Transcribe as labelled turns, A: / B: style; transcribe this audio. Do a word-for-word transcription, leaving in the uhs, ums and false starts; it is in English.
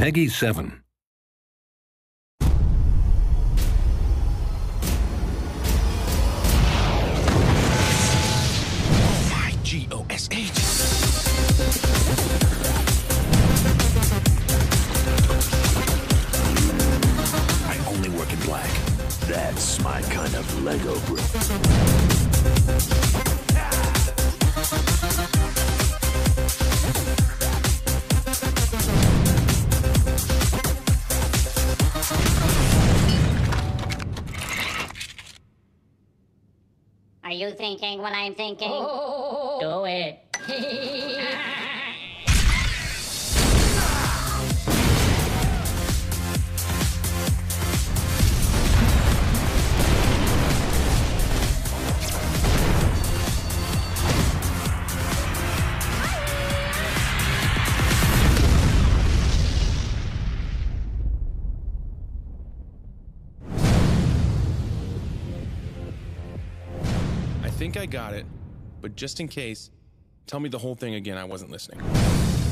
A: Peggy seven.
B: Oh my G O S H. I only work in black. That's my kind of Lego brick.
C: Are you thinking what I'm thinking? Oh, do it.
B: I think I got it, but just in case, tell me the whole thing again. I wasn't listening.